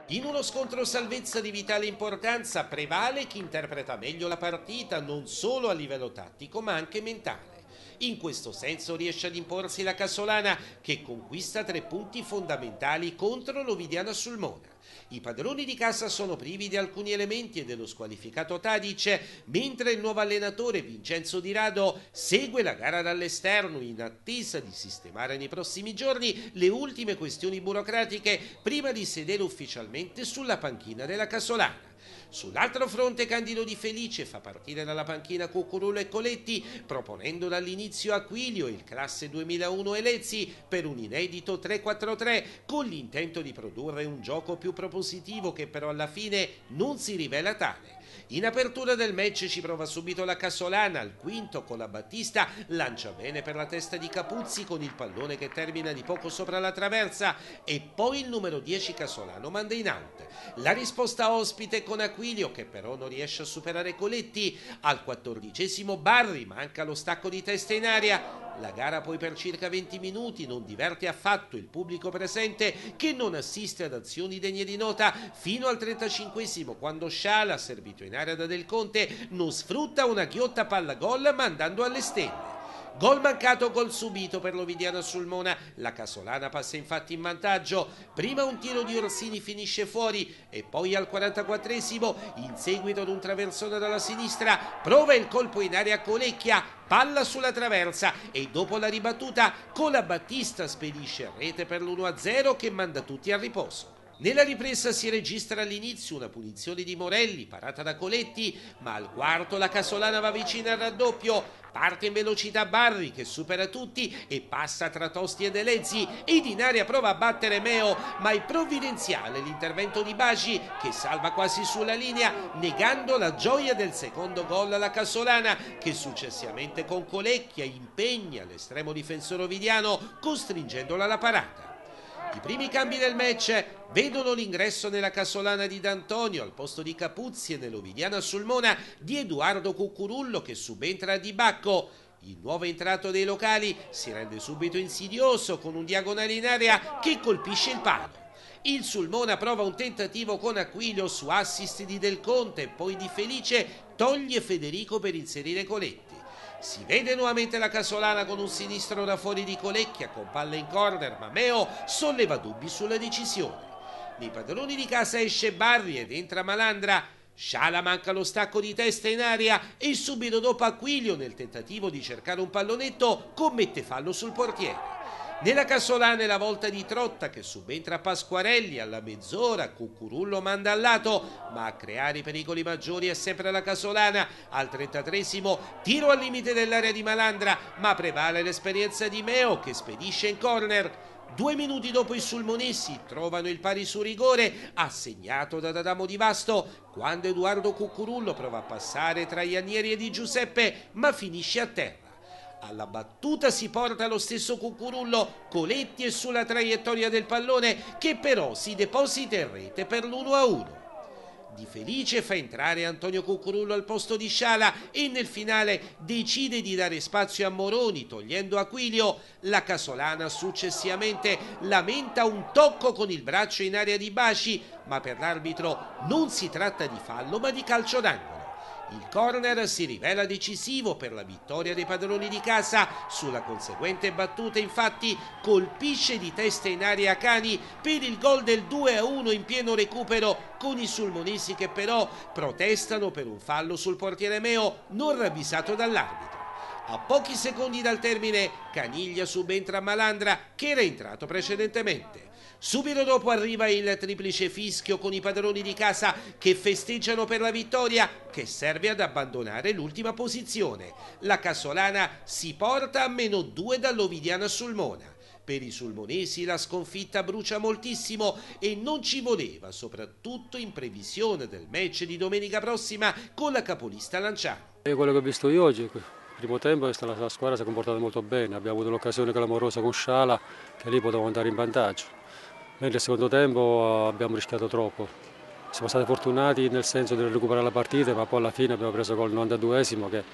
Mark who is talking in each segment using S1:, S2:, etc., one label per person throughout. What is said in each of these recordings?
S1: In uno scontro salvezza di vitale importanza prevale chi interpreta meglio la partita non solo a livello tattico ma anche mentale. In questo senso riesce ad imporsi la Casolana che conquista 3 punti fondamentali contro l'Ovidiana Sulmona. I padroni di casa sono privi di alcuni elementi e dello squalificato Tadic, mentre il nuovo allenatore Vincenzo Di Rado segue la gara dall'esterno in attesa di sistemare nei prossimi giorni le ultime questioni burocratiche prima di sedere ufficialmente sulla panchina della Casolana. Sull'altro fronte Candido Di Felice fa partire dalla panchina Cucurullo e Coletti, proponendo dall'inizio Aquilio e il classe 2001 Elezzi per un inedito 3-4-3 con l'intento di produrre un gioco più propositivo che però alla fine non si rivela tale. In apertura del match ci prova subito la Casolana, al quinto con la Battista lancia bene per la testa di Capuzzi con il pallone che termina di poco sopra la traversa e poi il numero 10 Casolano manda in out. La risposta ospite con Aquilio che però non riesce a superare Coletti, al 14° Barri manca lo stacco di testa in aria. La gara poi per circa 20 minuti non diverte affatto il pubblico presente che non assiste ad azioni degne di nota fino al 35° quando Sciala, servito in area da Del Conte, non sfrutta una ghiotta palla gol mandando alle stelle. Gol mancato, gol subito per l'Ovidiana Sulmona, la Casolana passa infatti in vantaggio, prima un tiro di Orsini finisce fuori e poi al 44°, in seguito ad un traversone dalla sinistra, prova il colpo in area Colecchia, palla sulla traversa e dopo la ribattuta Cola Battista spedisce rete per l'1-0 che manda tutti a riposo. Nella ripresa si registra all'inizio una punizione di Morelli parata da Coletti, ma al quarto la Casolana va vicina al raddoppio, parte in velocità Barri che supera tutti e passa tra Tosti ed Elezzi ed in area prova a battere Meo, ma è provvidenziale l'intervento di Baci che salva quasi sulla linea negando la gioia del secondo gol alla Casolana che successivamente con Colecchia impegna l'estremo difensore ovidiano costringendola alla parata. I primi cambi del match vedono l'ingresso nella Casolana di D'Antonio al posto di Capuzzi e nell'Ovidiana Sulmona di Edoardo Cucurullo che subentra a Di Bacco. Il nuovo entrato dei locali si rende subito insidioso con un diagonale in area che colpisce il palo. Il Sulmona prova un tentativo con Aquilio su assist di Del Conte e poi Di Felice toglie Federico per inserire Coletti. Si vede nuovamente la Casolana con un sinistro da fuori di Colecchia con palla in corner, ma Meo solleva dubbi sulla decisione. Nei padroni di casa esce Barri ed entra Malandra. Sciala manca lo stacco di testa in aria e subito dopo Aquilio nel tentativo di cercare un pallonetto commette fallo sul portiere. Nella Casolana è la volta di Trotta che subentra a Pasquarelli alla mezz'ora, Cucurullo manda al lato, ma a creare i pericoli maggiori è sempre la Casolana. Al 33° tiro al limite dell'area di Malandra, ma prevale l'esperienza di Meo che spedisce in corner. 2 minuti dopo i sulmonesi trovano il pari su rigore assegnato da Adamo Di Vasto quando Edoardo Cucurullo prova a passare tra Ianieri e Di Giuseppe ma finisce a terra. Alla battuta si porta lo stesso Cucurullo, Coletti è sulla traiettoria del pallone che però si deposita in rete per l'1-1. Di Felice fa entrare Antonio Cucurullo al posto di Sciala e nel finale decide di dare spazio a Moroni togliendo Aquilio. La Casolana successivamente lamenta un tocco con il braccio in area di Baci, ma per l'arbitro non si tratta di fallo ma di calcio d'angolo. Il corner si rivela decisivo per la vittoria dei padroni di casa. Sulla conseguente battuta infatti colpisce di testa in aria Cani per il gol del 2-1 in pieno recupero con i sulmonesi che però protestano per un fallo sul portiere Meo non ravvisato dall'arbitro. A pochi secondi dal termine Caniglia subentra a Malandra che era entrato precedentemente. Subito dopo arriva il triplice fischio con i padroni di casa che festeggiano per la vittoria che serve ad abbandonare l'ultima posizione. La Casolana si porta a -2 dall'Ovidiana Sulmona. Per i sulmonesi la sconfitta brucia moltissimo e non ci voleva, soprattutto in previsione del match di domenica prossima con la capolista Lanciano.
S2: Quello che ho visto io oggi, il primo tempo la squadra si è comportata molto bene, abbiamo avuto l'occasione clamorosa con Sciala che lì potevamo andare in vantaggio. Mentre il secondo tempo abbiamo rischiato troppo. Siamo stati fortunati nel senso di recuperare la partita, ma poi alla fine abbiamo preso gol al 92esimo che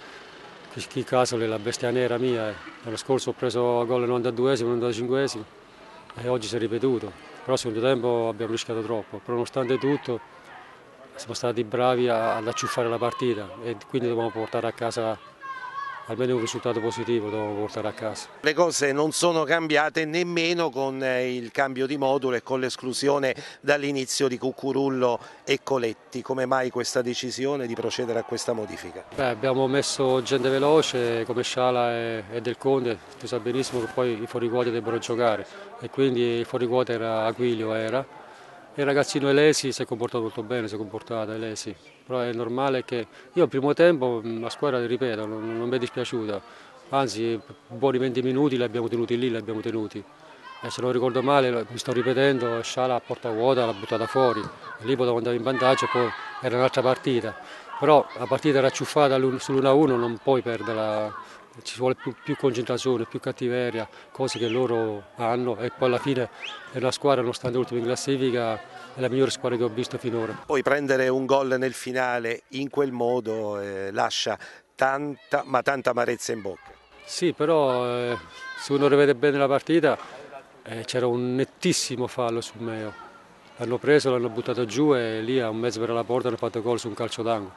S2: chi caso è la bestia nera mia. L'anno scorso ho preso gol al 92esimo, al 95esimo e oggi si è ripetuto. però al secondo tempo abbiamo rischiato troppo, però nonostante tutto siamo stati bravi ad acciuffare la partita e quindi dobbiamo portare a casa almeno un risultato positivo, dobbiamo portare a casa.
S1: Le cose non sono cambiate nemmeno con il cambio di modulo e con l'esclusione dall'inizio di Cucurullo e Coletti. Come mai questa decisione di procedere a questa modifica?
S2: Abbiamo messo gente veloce come Sciala e Del Conte, tu sai benissimo che poi i fuoriquota debbano giocare e quindi il fuoriquota era Aquilio. Il ragazzino Elesi si è comportato molto bene, si è comportato Elesi, però è normale che io al primo tempo la squadra, ripeto, non mi è dispiaciuta, anzi buoni 20 minuti li abbiamo tenuti lì, li abbiamo tenuti. E se non ricordo male, mi sto ripetendo, Sciala a porta vuota l'ha buttata fuori, e lì potevamo andare in vantaggio e poi era un'altra partita. Però la partita era acciuffata sull'1-1, non puoi perderla, ci vuole più concentrazione, più cattiveria, cose che loro hanno e poi alla fine è una squadra, nonostante l'ultima in classifica, è la migliore squadra che ho visto finora.
S1: Poi prendere un gol nel finale in quel modo lascia tanta amarezza in bocca.
S2: Sì, però se uno rivede bene la partita c'era un nettissimo fallo su Meo. L'hanno preso, l'hanno buttato giù e lì a un mezzo per la porta hanno fatto gol su un calcio d'angolo.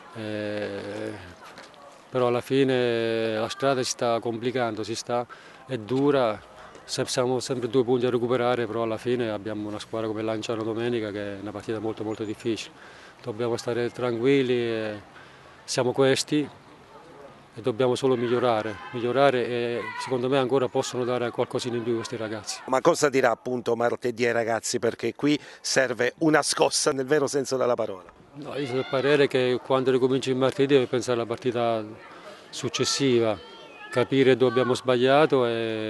S2: Però alla fine la strada si sta complicando, è dura, siamo sempre 2 punti a recuperare, però alla fine abbiamo una squadra come Lanciano domenica che è una partita molto molto difficile. Dobbiamo stare tranquilli, siamo questi e dobbiamo solo migliorare e secondo me ancora possono dare qualcosina in più questi ragazzi.
S1: Ma cosa dirà appunto martedì ai ragazzi, perché qui serve una scossa nel vero senso della parola?
S2: No, io sono del parere che quando ricominci il martedì devi pensare alla partita successiva, capire dove abbiamo sbagliato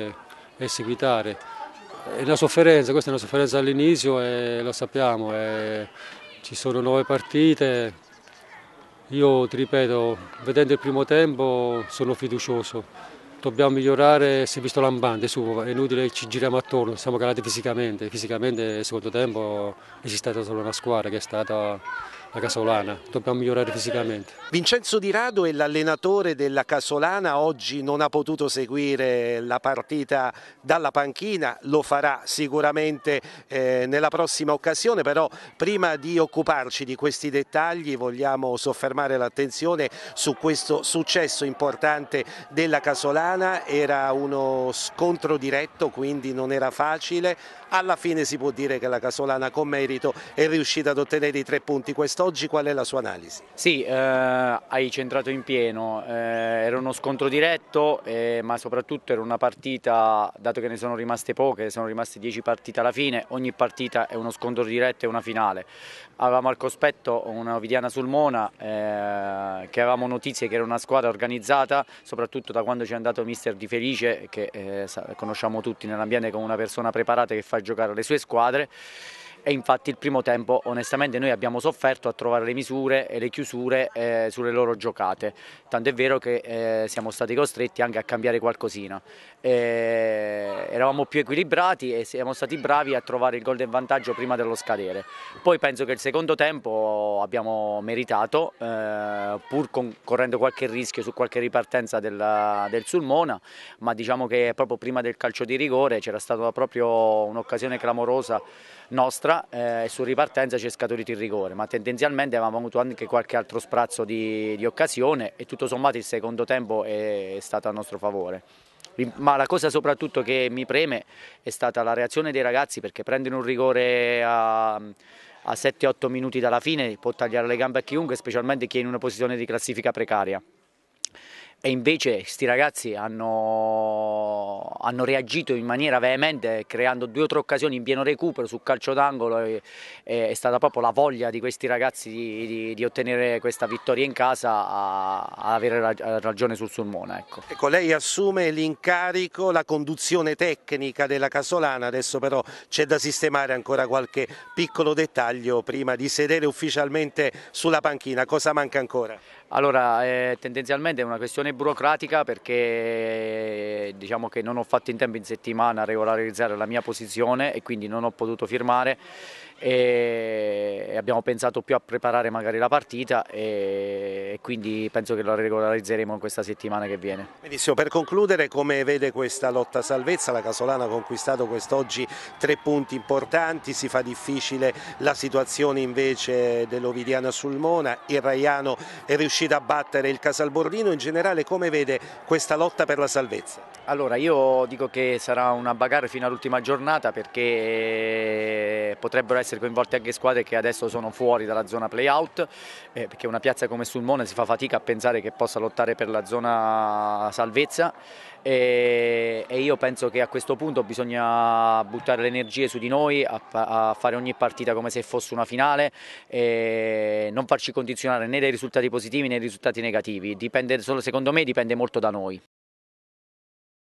S2: e seguitare. È una sofferenza, questa è una sofferenza all'inizio e lo sappiamo, ci sono 9 partite. Io ti ripeto, vedendo il primo tempo sono fiducioso, dobbiamo migliorare, si è visto lampante, è inutile che ci giriamo attorno, siamo calati fisicamente nel secondo tempo esiste stata solo una squadra che è stata la Casolana, dobbiamo migliorare fisicamente.
S1: Vincenzo Di Rado è l'allenatore della Casolana, oggi non ha potuto seguire la partita dalla panchina, lo farà sicuramente nella prossima occasione, però prima di occuparci di questi dettagli vogliamo soffermare l'attenzione su questo successo importante della Casolana. Era uno scontro diretto, quindi non era facile. Alla fine si può dire che la Casolana con merito è riuscita ad ottenere i 3 punti. Quest'oggi qual è la sua analisi?
S3: Sì, hai centrato in pieno, era uno scontro diretto, ma soprattutto era una partita, dato che ne sono rimaste poche, sono rimaste 10 partite alla fine, ogni partita è uno scontro diretto e una finale. Avevamo al cospetto una Ovidiana Sulmona, che avevamo notizie che era una squadra organizzata, soprattutto da quando c'è andato mister Di Felice, che conosciamo tutti nell'ambiente come una persona preparata che fa giocare le sue squadre. E infatti il primo tempo onestamente noi abbiamo sofferto a trovare le misure e le chiusure sulle loro giocate, tant'è vero che siamo stati costretti anche a cambiare qualcosina. Eravamo più equilibrati e siamo stati bravi a trovare il gol del vantaggio prima dello scadere. Poi penso che il secondo tempo abbiamo meritato, pur correndo qualche rischio su qualche ripartenza del Sulmona, ma diciamo che proprio prima del calcio di rigore c'era stata proprio un'occasione clamorosa nostra e su ripartenza ci è scaturito il rigore, ma tendenzialmente avevamo avuto anche qualche altro sprazzo di occasione e tutto sommato il secondo tempo è stato a nostro favore. Ma la cosa soprattutto che mi preme è stata la reazione dei ragazzi, perché prendere un rigore a 7-8 minuti dalla fine può tagliare le gambe a chiunque, specialmente chi è in una posizione di classifica precaria. E invece questi ragazzi hanno reagito in maniera veemente, creando 2 o 3 occasioni in pieno recupero su calcio d'angolo. È stata proprio la voglia di questi ragazzi di ottenere questa vittoria in casa a avere ragione sul Sulmona.
S1: Ecco, lei assume l'incarico, la conduzione tecnica della Casolana, adesso però c'è da sistemare ancora qualche piccolo dettaglio prima di sedere ufficialmente sulla panchina. Cosa manca ancora?
S3: Allora, tendenzialmente è una questione burocratica, perché diciamo che non ho fatto in tempo in settimana a regolarizzare la mia posizione e quindi non ho potuto firmare. e abbiamo pensato più a preparare magari la partita e quindi penso che lo regolarizzeremo in questa settimana che viene.
S1: Benissimo, per concludere, come vede questa lotta salvezza? La Casolana ha conquistato quest'oggi 3 punti importanti, si fa difficile la situazione invece dell'Ovidiana Sulmona, il Raiano è riuscito a battere il Casalbordino. In generale come vede questa lotta per la salvezza?
S3: Allora, io dico che sarà una bagarre fino all'ultima giornata perché potrebbero essere coinvolte anche squadre che adesso sono fuori dalla zona play-out, perché una piazza come Sulmona si fa fatica a pensare che possa lottare per la zona salvezza e io penso che a questo punto bisogna buttare le energie su di noi, a fare ogni partita come se fosse una finale e non farci condizionare né dai risultati positivi né dai risultati negativi. Dipende, secondo me dipende molto da noi.